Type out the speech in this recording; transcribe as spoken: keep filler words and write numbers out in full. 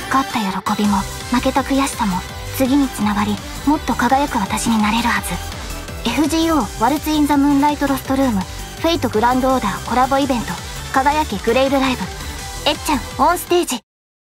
勝った喜びも負けた悔しさも次につながり、もっと輝く私になれるはず。 エフジーオー ワルツ・イン・ザ・ムーンライト・ロストルームフェイトグランドオーダーコラボイベント輝けグレイルライブ。えっちゃんオンステージ。